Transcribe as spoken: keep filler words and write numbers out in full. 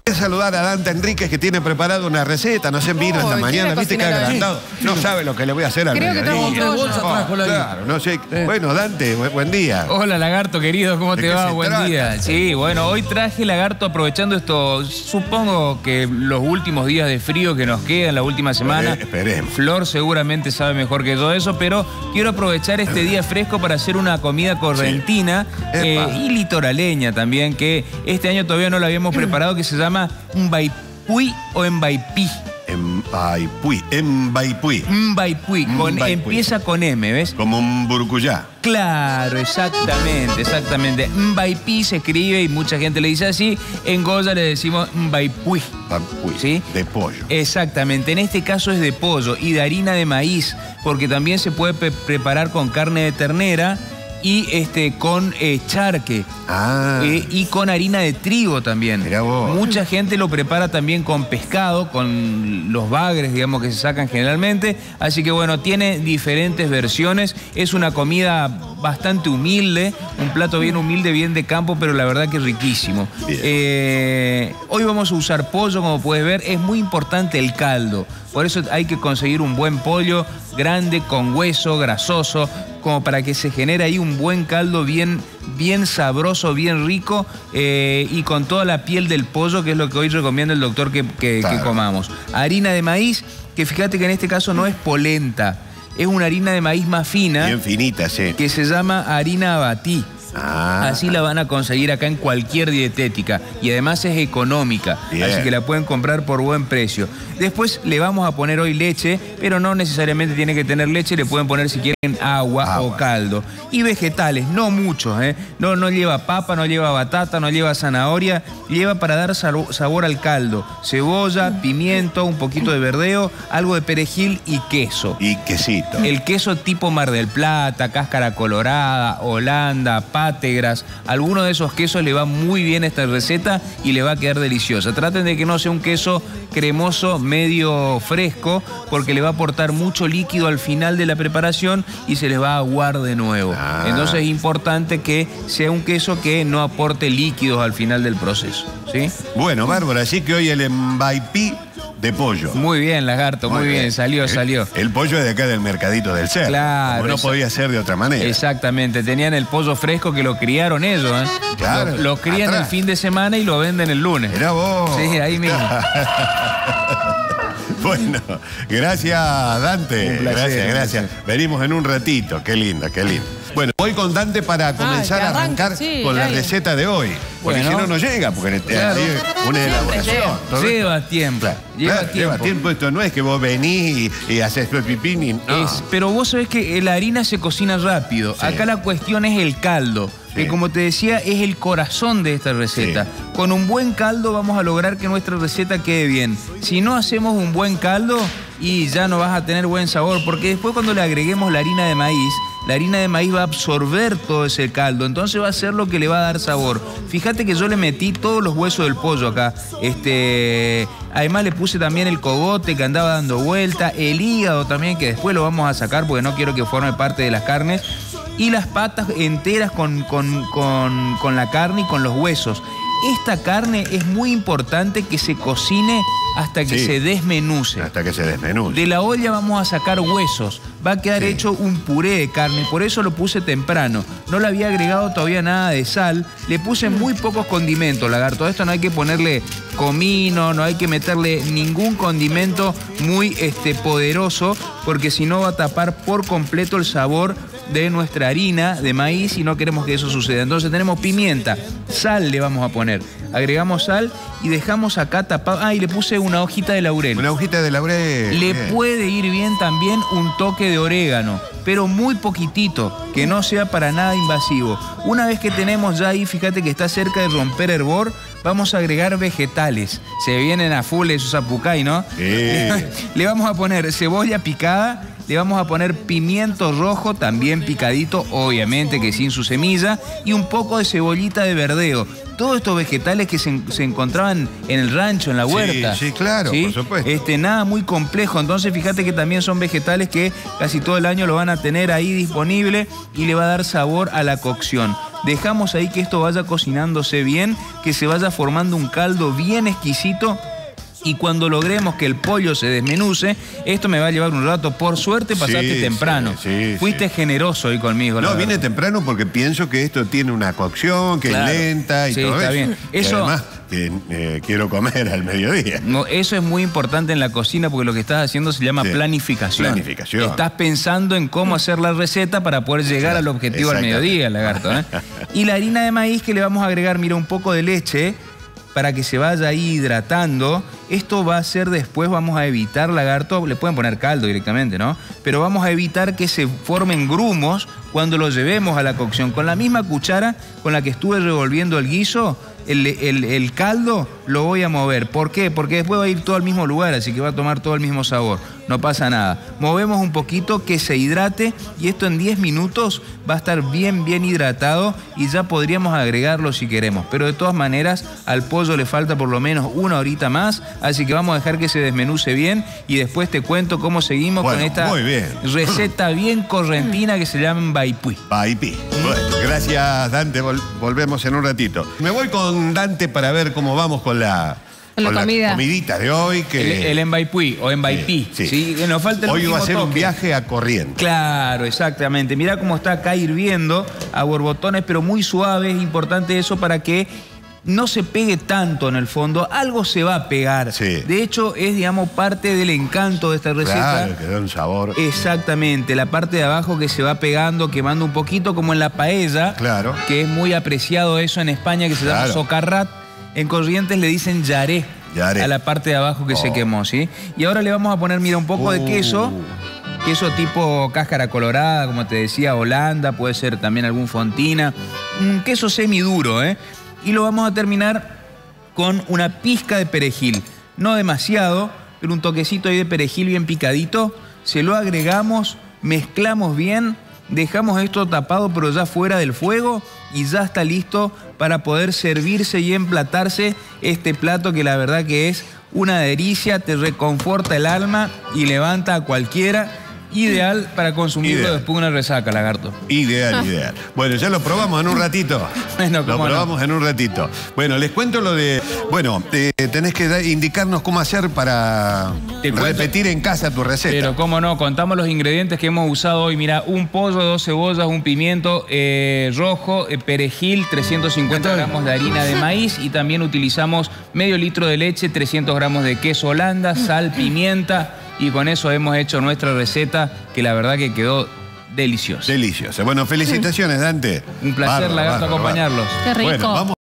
Saludar a Dante Enríquez, que tiene preparado una receta, no sé, vino esta mañana, viste que ha agrandado. No sabe lo que le voy a hacer al Creo que trajo tres bolsas, trajo la Claro, no sé. Bueno, Dante, bu- buen día. Hola, Lagarto, querido, ¿cómo ¿De te qué va? se Buen trata? día. Sí, bueno, hoy traje, Lagarto, aprovechando esto, supongo que los últimos días de frío que nos quedan, la última semana. Espere- esperemos. Flor seguramente sabe mejor que todo eso, pero quiero aprovechar este día fresco para hacer una comida correntina Sí. eh, Epa. y litoraleña también, que este año todavía no la habíamos preparado, que se llama Mbaipui o Mbaipí. Mbaipui, Mbaipui. Mbaipui, con, Mbaipui. empieza con M, ¿ves? Como un burucuyá. Claro, exactamente, exactamente. Mbaipí se escribe y mucha gente le dice así. En Goya le decimos Mbaipui. Mbaipui, ¿Sí? de pollo. Exactamente, en este caso es de pollo y de harina de maíz, porque también se puede pre- preparar con carne de ternera y este, con eh, charque. Ah, Eh, y con harina de trigo también. Mirá vos. Mucha gente lo prepara también con pescado, con los bagres, digamos, que se sacan generalmente. Así que bueno, tiene diferentes versiones. Es una comida bastante humilde, un plato bien humilde, bien de campo, pero la verdad que es riquísimo. Bien. Eh, hoy vamos a usar pollo, como puedes ver. Es muy importante el caldo. Por eso hay que conseguir un buen pollo grande, con hueso, grasoso, como para que se genere ahí un buen caldo bien, bien sabroso, bien rico, eh, y con toda la piel del pollo, que es lo que hoy recomienda el doctor que, que- Claro. que comamos. Harina de maíz, que fíjate que en este caso no es polenta, es una harina de maíz más fina, bien finita, sí. que se llama harina abatí. Ah, Así la van a conseguir acá en cualquier dietética y además es económica, Bien. así que la pueden comprar por buen precio. Después le vamos a poner hoy leche, pero no necesariamente tiene que tener leche, le pueden poner si quieren agua, Agua. o caldo. Y vegetales, no muchos, ¿eh? No, no lleva papa, no lleva batata, no lleva zanahoria, lleva para dar salo- sabor al caldo. Cebolla, pimiento, un poquito de verdeo, algo de perejil y queso. y quesito. El queso tipo Mar del Plata, cáscara colorada, Holanda, Pátegras, alguno de esos quesos le va muy bien a esta receta y le va a quedar deliciosa. Traten de que no sea un queso cremoso, medio fresco, porque le va a aportar mucho líquido al final de la preparación y se les va a aguar de nuevo. Ah. Entonces es importante que sea un queso que no aporte líquidos al final del proceso, ¿sí? Bueno, Bárbara, así que hoy el Mbaipí de pollo. Muy bien, Lagarto, muy, bien, salió, El- salió. El pollo es de acá del mercadito del cerdo. Claro, Como no eso- podía ser de otra manera. Exactamente, tenían el pollo fresco que lo criaron ellos, ¿eh? Claro, Lo, lo crían atrás. el fin de semana y lo venden el lunes. Mirá vos. Sí, ahí mismo. Bueno, gracias, Dante. Un placer, gracias, un gracias. placer. Venimos en un ratito. Qué lindo, qué lindo. Bueno, voy con Dante para comenzar que a arranque, arrancar sí, con la dale. receta de hoy. Porque Bueno. si no, no llega, porque hay Claro. una elaboración. llega. todo Lleva esto. tiempo, Claro, lleva claro, tiempo. lleva tiempo. Esto no es que vos venís y, y haces pipí ni no. Es- pero vos sabés que la harina se cocina rápido. Sí. Acá la cuestión es el caldo, Sí. que como te decía es el corazón de esta receta. Con un buen caldo vamos a lograr que nuestra receta quede bien. Si no hacemos un buen caldo, y ya no vas a tener buen sabor, porque después cuando le agreguemos la harina de maíz, la harina de maíz va a absorber todo ese caldo, entonces va a ser lo que le va a dar sabor. Fíjate que yo le metí todos los huesos del pollo acá. Este, además le puse también el cogote que andaba dando vuelta, el hígado también, que después lo vamos a sacar porque no quiero que forme parte de las carnes, y las patas enteras con, con, con, con la carne y con los huesos. Esta carne es muy importante que se cocine hasta que Sí. se desmenuce. Hasta que se desmenuce. De la olla vamos a sacar huesos. Va a quedar Sí. hecho un puré de carne. Por eso lo puse temprano. No le había agregado todavía nada de sal. Le puse muy pocos condimentos, Lagarto. A esto no hay que ponerle comino, no hay que meterle ningún condimento muy este, poderoso, porque si no va a tapar por completo el sabor de nuestra harina de maíz y no queremos que eso suceda. Entonces tenemos pimienta, sal le vamos a poner. Agregamos sal y dejamos acá tapado. Ah, y le puse una hojita de laurel. Una hojita de laurel. Le bien. puede ir bien también un toque de orégano, pero muy poquitito, que no sea para nada invasivo. Una vez que tenemos ya ahí, fíjate que está cerca de romper hervor, vamos a agregar vegetales. Se vienen a full esos apucay, ¿no? Sí. Le vamos a poner cebolla picada, le vamos a poner pimiento rojo, también picadito, obviamente que sin su semilla, y un poco de cebollita de verdeo. Todos estos vegetales que se, se encontraban en el rancho, en la Sí, huerta. sí, claro, por supuesto. Este, nada muy complejo, entonces fíjate que también son vegetales que casi todo el año lo van a tener ahí disponible y le va a dar sabor a la cocción. Dejamos ahí que esto vaya cocinándose bien, que se vaya formando un caldo bien exquisito. Y cuando logremos que el pollo se desmenuce, esto me va a llevar un rato. Por suerte pasaste sí, temprano. Sí, sí, Fuiste sí. generoso hoy conmigo. No, vine temprano porque pienso que esto tiene una cocción, que claro. es lenta y sí, todo está eso. Bien. eso y además, que, eh, quiero comer al mediodía. No, eso es muy importante en la cocina porque lo que estás haciendo se llama sí. planificación. Planificación. Estás pensando en cómo hacer la receta para poder llegar al objetivo al mediodía, lagarto. ¿eh? Y la harina de maíz que le vamos a agregar, mira, un poco de leche para que se vaya ahí hidratando. Esto va a ser después, vamos a evitar, lagarto, le pueden poner caldo directamente, ¿no? Pero vamos a evitar que se formen grumos cuando lo llevemos a la cocción. Con la misma cuchara con la que estuve revolviendo el guiso, el, el, el caldo lo voy a mover. ¿Por qué? Porque después va a ir todo al mismo lugar, así que va a tomar todo el mismo sabor. No pasa nada. Movemos un poquito, que se hidrate, y esto en diez minutos va a estar bien, bien hidratado y ya podríamos agregarlo si queremos. Pero de todas maneras, al pollo le falta por lo menos una horita más, así que vamos a dejar que se desmenuce bien y después te cuento cómo seguimos bueno, con esta muy bien. receta bien correntina que se llama Mbaipui. Mbaipui. Bueno, gracias, Dante. Vol volvemos en un ratito. Me voy con Dante para ver cómo vamos con la... Con la, con comida. la comidita de hoy. Que... El, el Mbaipui o Mbaipí. Sí, sí. ¿sí? Nos falta el hoy va a ser toque. un viaje a Corrientes. Claro, exactamente. Mirá cómo está acá hirviendo a borbotones, pero muy suave. Es importante eso para que no se pegue tanto en el fondo. Algo se va a pegar. Sí. De hecho, es, digamos, parte del encanto de esta receta. Claro, que da un sabor. Exactamente. La parte de abajo que se va pegando, quemando un poquito, como en la paella. Claro. Que es muy apreciado eso en España, que se claro. llama socarrat. En Corrientes le dicen yaré. Yaré. A la parte de abajo que oh. se quemó, ¿sí? Y ahora le vamos a poner, mira, un poco uh. de queso. Queso tipo cáscara colorada, como te decía, Holanda, puede ser también algún fontina. Un queso semiduro, ¿eh? Y lo vamos a terminar con una pizca de perejil. No demasiado, pero un toquecito ahí de perejil bien picadito. Se lo agregamos, mezclamos bien, dejamos esto tapado pero ya fuera del fuego y ya está listo para poder servirse y emplatarse este plato que la verdad que es una delicia, te reconforta el alma y levanta a cualquiera. Ideal para consumirlo ideal. Después de una resaca, lagarto. Ideal, ideal. Bueno, ya lo probamos en un ratito. Bueno, lo probamos no? en un ratito. Bueno, les cuento lo de... Bueno, eh, tenés que da, indicarnos cómo hacer para Te repetir cuento, en casa tu receta. Pero cómo no, contamos los ingredientes que hemos usado hoy. Mira, un pollo, dos cebollas, un pimiento eh, rojo, eh, perejil, trescientos cincuenta gramos de harina de maíz y también utilizamos medio litro de leche, trescientos gramos de queso Holanda, sal, pimienta... Y con eso hemos hecho nuestra receta, que la verdad que quedó deliciosa. Deliciosa. Bueno, felicitaciones, Dante. Un placer, lagarto, acompañarlos. Qué rico. Bueno, vamos.